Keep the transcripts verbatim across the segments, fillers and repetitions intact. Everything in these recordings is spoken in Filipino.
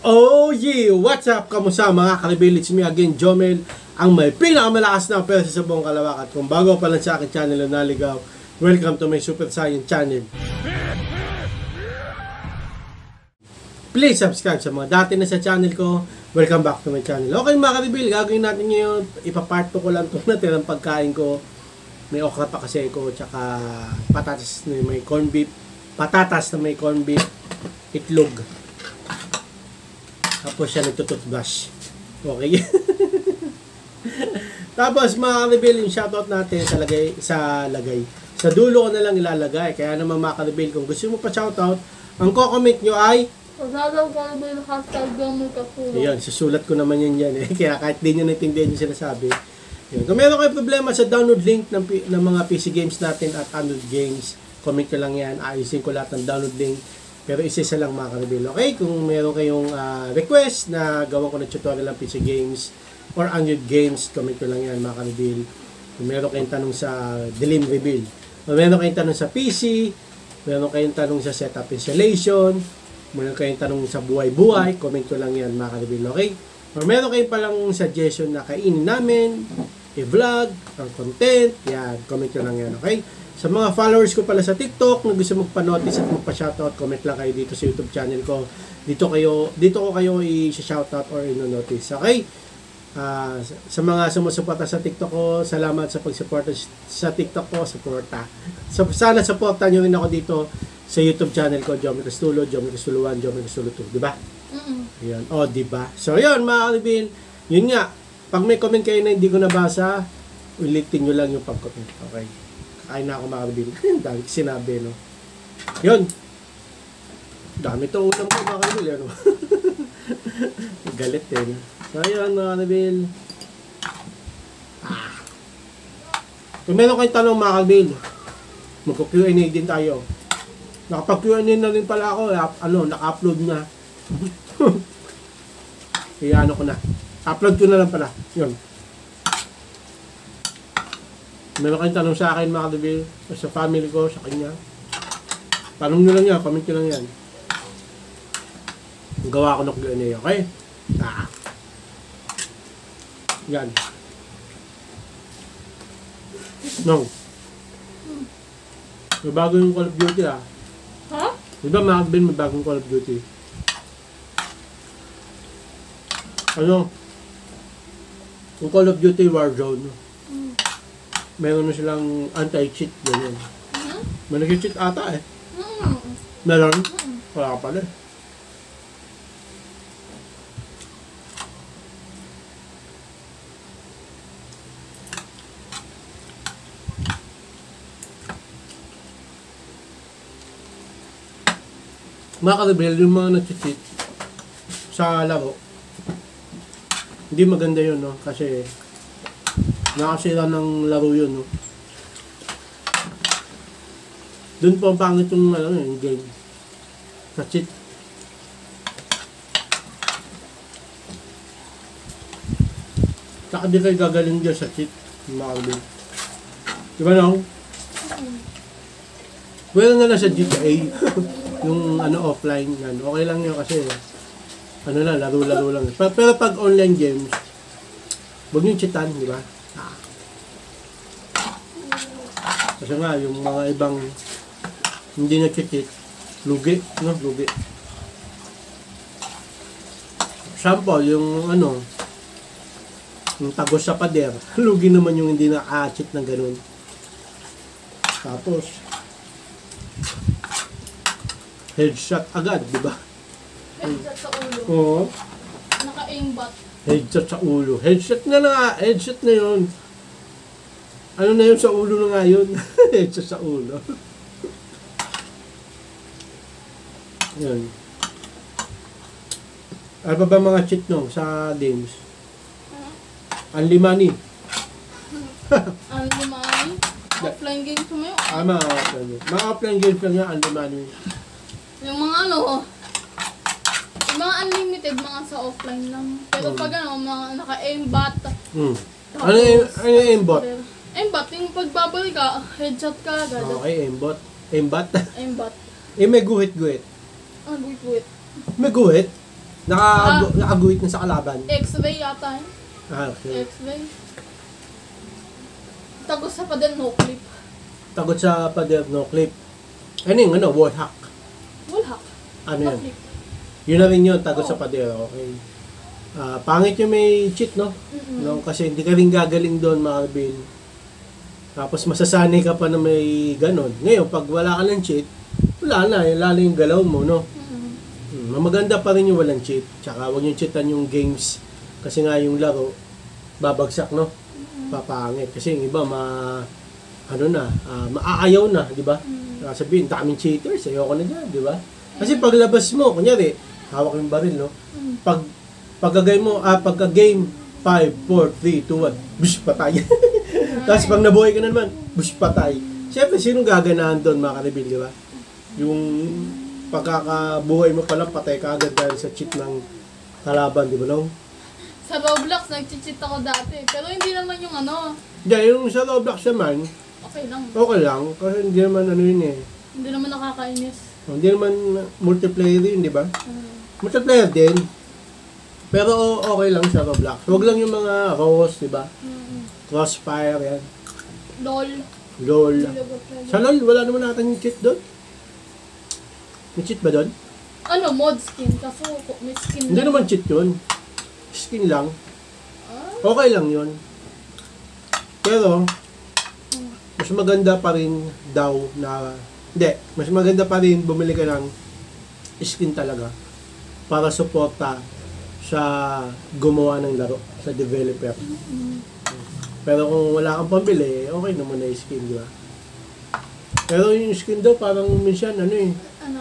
Oh yeah! What's up? Kamusta mga karibil? It's me again, Jomel, ang may pinakamalakas na pera sa buong Kalawak. At kung bago pa lang sa akin channel na naligaw, welcome to my Super Saiyan channel. Please subscribe sa mga dati na sa channel ko. Welcome back to my channel. Okay mga karibil, gagawin natin ngayon. Ipapart ko lang itong natin ang pagkain ko. May okra pa kasi ko, tsaka patatas na may corn beef. Patatas na may corn beef, itlog. Tapos siya nagtututbrush. Okay? Tapos mga ka-reveal, yung shoutout natin sa lagay, sa lagay. Sa dulo ko na lang ilalagay. Kaya naman mga ka-reveal, kung gusto mo pa shoutout, ang ko-comment nyo ay Pagkakaw ko na yung hashtag gamay kapulo. Ayan, susulat ko naman yun yan eh. Kaya kahit di nyo naintindihan yung sinasabi. Ayan. Kung meron kayo problema sa download link ng, ng mga P C games natin at Android games, comment ko lang yan. Ayusin ko lahat ng download link. Pero isa-isa lang mga ka-reveal. Okay? Kung meron kayong uh, request na gawa ko ng tutorial ng P C games or Android games, comment ko lang yan mga ka-reveal. Kung meron kayong tanong sa Dilim Reveal. Kung meron kayong tanong sa P C, meron kayong tanong sa setup installation, meron kayong tanong sa buhay-buhay, comment ko lang yan mga ka-reveal. Okay? Or meron kayong palang suggestion na kainin namin, i-vlog, ang content, yan, comment ko lang yan. Okay? Sa mga followers ko pala sa TikTok na gusto magpa-notice at magpa-shoutout, comment lang kayo dito sa YouTube channel ko. Dito kayo, dito ko kayo i-shoutout or i-notice. Okay? Uh, sa mga sumusuporta sa TikTok ko, salamat sa pag-suporta sa TikTok ko, suporta. So, sana supportan nyo rin ako dito sa YouTube channel ko, Jomel Castulo, Jomel Castulo one, Jomel Castulo two, di ba? Mm-mm. Ayan. O, di ba? So, yun, mga ka-reveal. Yun nga, pag may comment kayo na hindi ko nabasa, ulitin nyo lang yung pag-comment. Okay? Kain na ako mga ka-reveal. Dami sinabi, no? Yun. Dami to ulam ko mga ka-reveal, ano? Galit, eh, no? So, yun, mga ka-reveal. Ah. Kung meron kayong tanong mga ka-reveal, magko-Q and A din tayo. Nakapag-Q and A na rin pala ako. Ano, naka-upload na. Kaya ano ko na. Upload ko na lang pala. Yun. Meron kayong tanong sa akin mga ka-reveal, sa family ko, sa kanya. Tanong nyo lang yan, comment nyo lang yan. Gawa ko ng Q and A, okay? Ah. Yan. No. May bago yung Call of Duty ah. Ha? Diba mga ka-reveal, may bagong Call of Duty? Ano? Yung Call of Duty Warzone. Mm. Meron na silang anti-cheat ganyan. Mm-hmm. May nag-cheat ata eh. Mm-hmm. Meron? Mm-hmm. Wala ka pala eh. Mga ka-reveal, yung mga nag-cheat sa laro, hindi maganda yun, no? Kasi nakasira ng laro yun, no? Doon po ang pangit yung, ano, yung game. Sa cheat. Saka di kayo gagaling dyan sa cheat. Mga ka-reveal. Diba, no? Pwede na lang sa G T A. Yung ano offline yan. Okay lang yun kasi ano lang, laro-laro lang. Pero, pero pag online games, huwag nyo cheatan, di ba? Ah. Kasi nga, yung mga ibang hindi na cheat, lugi, no? Lugi. Example, yung ano, yung tagos sa pader, lugi naman yung hindi na-cheat ng ganun. Tapos, headshot agad, di ba? Headshot sa ulo. Oo. Naka-aimbot. Headshot sa ulo. Headshot na na, headshot na yun. Ano na yun sa ulo na nga yun? Headshot sa ulo. Yan. Ano pa ba mga cheat no sa games? Only money. Only money? Offline games mo yun? Ah, mga offline games. Mga offline games lang yan, only money. Yung mga ano, yung mga unlimited, mga sa offline lang. Pero Hmm. pag ano, mga naka-aimbot. Hmm. Ano yung, ano yung aimbot? Aimbot, yung pagbabalik ka, headshot ka agad. Okay, aimbot. Aimbot? Aimbot. Eh, may guhit-guhit. Ah, wait, wait. May guhit? Naka, nakaguhit na sa kalaban. X-Ray yata. Ah, okay. X-Ray. Tagos sa pa din, no clip. Tagot sa pader, no clip. Ano yung ano, wall hack. Wala. Ano No yun? clip. Yun na rin yun, tagot Oo. sa pader. Okay. Ah, pangit yung may cheat, no? Mm-mm. No, kasi hindi ka rin gagaling doon, mga kabil. Tapos masasanay ka pa na may ganon. Ngayon, pag wala ka ng cheat, wala na, yung lalo yung galaw mo, no? Mm-mm. Hmm, maganda pa rin yung walang cheat. Tsaka huwag yung cheatan yung games. Kasi nga yung laro, babagsak, no? Papangit. Kasi yung iba, ma... Ano na, ah, maaayaw na, di ba? Mm. Uh, sabihin, daming cheaters, ayoko na dyan, di ba? Kasi paglabas mo, kunyari, hawak yung baril, no? Mm. Pag, pagka-game mo, ah, pagka-game, five, four, three, two, one, bush, patay. Tapos pag nabuhay ka na naman, bush, patay. Siyempre, sinong gaganahan doon, mga karibil, di ba? Yung pagkakabuhay mo palang patay ka agad dahil sa cheat ng kalaban, di ba, no? Sa Roblox, nag-cheat ako dati. Pero hindi naman yung ano, Dahil yung sa Roblox naman, okay lang. okay lang, kasi hindi naman ano yun eh. Hindi naman nakakainis. Hindi naman multiplayer yun, di ba? Mm. Multiplayer din. Pero okay lang sa Roblox. Huwag lang yung mga rose, di ba? Mm. Crossfire, yan. LOL. LOL. League of Legends. Sa LOL, wala naman natin yung cheat doon. May cheat ba doon? Ano, mod skin. Kaso may skin Hindi lang. naman cheat yun. Skin lang. Ah? Okay lang yun. Pero, mas maganda pa rin daw na... Hindi, mas maganda pa rin bumili ka ng skin talaga para suporta sa gumawa ng laro, sa developer. Mm. Pero kung wala kang pambili, okay naman na yung skin, di ba? Pero yung skin daw, parang minsan, ano eh, Ano?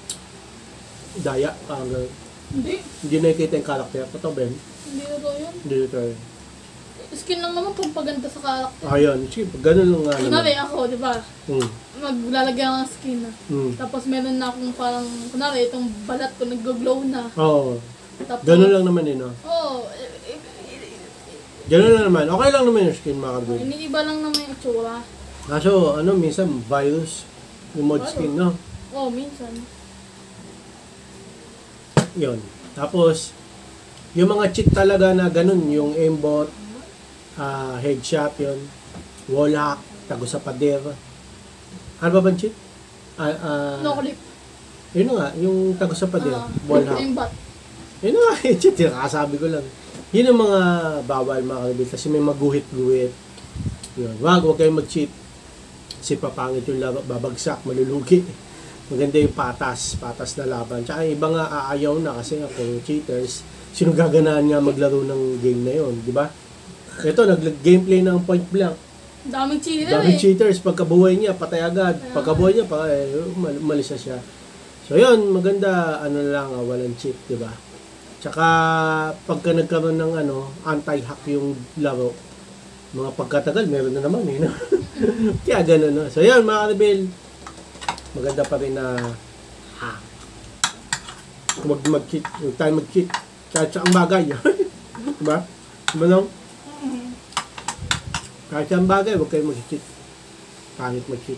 daya, parang ganun. Hindi. Hindi nakikita yung karakter. Totoo ba yun? Hindi na daw yun. Hindi ito yun. Skin lang naman pang paganda sa karakter. Ah, yun. Sige, ganun lang nga Kunwari naman. ako, di ba? Hmm. Maglalagay ako ng skin na. Hmm. Tapos meron na akong parang, kunwari itong balat ko nag-glow na. Oo. Tapos, Ganun lang naman yun, no? Oo. eh, eh, eh, Ganun lang naman. Okay lang naman yung skin, mga eh, kabil. Iniiba lang naman yung itsura. Kaso, ano, minsan, virus. Yung mod Virus? skin, no? Oo, minsan. Yun. Tapos, yung mga cheat talaga na ganun, yung aimbot, ah headshot, yun, wall hack, tago sa pader. Ano ba bang cheat? Ah, ah, No clip. yun na nga, yung tago sa pader, Ah, wall hack. aimbot. Yun na nga, eh, cheat, yun, kasabi ko lang. Yun ang mga bawal, mga kalibit, kasi may maguhit-guhit. Yun, wag, wag kayong mag-cheat. Kasi papangit yung laro, babagsak, malulugi. Maganda yung patas, patas na laban. Tsaka yung iba nga aayaw na kasi nga kung cheaters, sino gaganahan nga maglaro ng game na yun, di ba? Ito, nag-gameplay ng point blank. Daming cheater Daming eh. cheaters, pagkabuhay niya, patay agad. Pagkabuhay niya, pa, eh, mal- umalis na siya. So yun, maganda, ano lang, ah, walang cheat, di ba? Tsaka, pagka nagkaroon ng ano, anti-hack yung laro, mga pagkatagal, meron na naman eh, no? Kaya ganun, no? So yun, mga karibel, maganda pa rin na ha. Huwag mag-cheat, huwag tayo mag-cheat. Kahit sa ang bagay. Diba? Diba nung? Kahit sa ang bagay, huwag kayo mag-cheat. Kahit mag-cheat.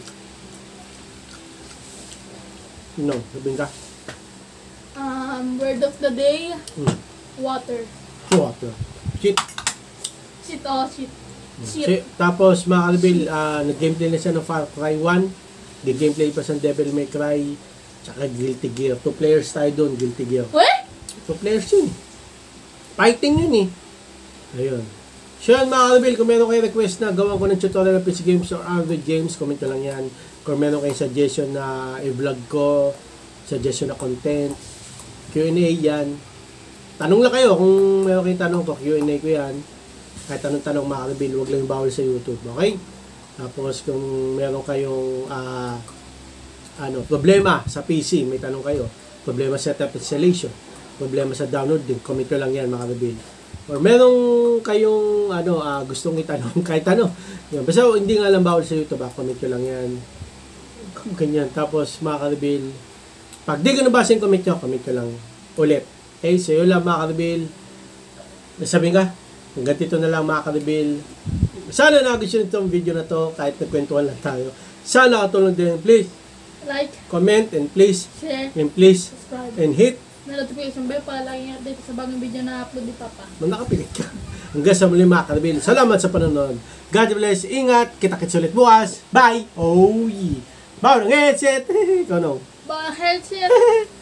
No, sabihin ka. Um, word of the day, Hmm. water. Water. Cheat. Shit, oh shit. Shit. Si, tapos, mga karibel, ah, nag-gameplay na siya ng Far Cry one. Nag-gameplay pa sa Devil May Cry. Tsaka Guilty Gear. Two players tayo doon, Guilty Gear. What? Two players yun. Fighting yun eh. Ayun. So yun mga karibel, kung meron kayo request na gawan ko ng tutorial ng P C games or Android games, comment ko lang yan. Kung meron kayong suggestion na i-vlog ko, suggestion na content, Q and A yan. Tanong lang kayo kung meron kayong tanong ko, Q and A ko yan. Kahit tanong-tanong mga karibel, huwag lang bawal sa YouTube. Okay? Tapos kung meron kayong ah, ano, problema sa P C, may tanong kayo. Problema sa setup installation, problema sa download din, comment ko lang yan mga karibel. Or merong kayong ano, ah, gustong itanong, kahit ano. Yan. Basta hindi nga lang bawal sa YouTube, ah, comment ko lang yan. Ganyan. Tapos mga karibel, pag di ko nabasa yung comment nyo, comment ko lang ulit. Okay, so yun lang mga karibel. Nasabi ka, hanggang dito na lang mga karibel. Sana nagustuhan itong video na to kahit nagkwentuhan lang tayo. Sana katulong din. Please Like, comment and please share, and please subscribe. and hit na notification bell para lagi update sa bagong video na upload ni Papa. Nung nakapilit ka. Hanggang sa muli mga kanabil. Salamat sa panonood. God bless. Ingat. Kita-kits ulit bukas. Bye. Oh, yeah. Bawa ng headset. Ikaw no. Ba, headset.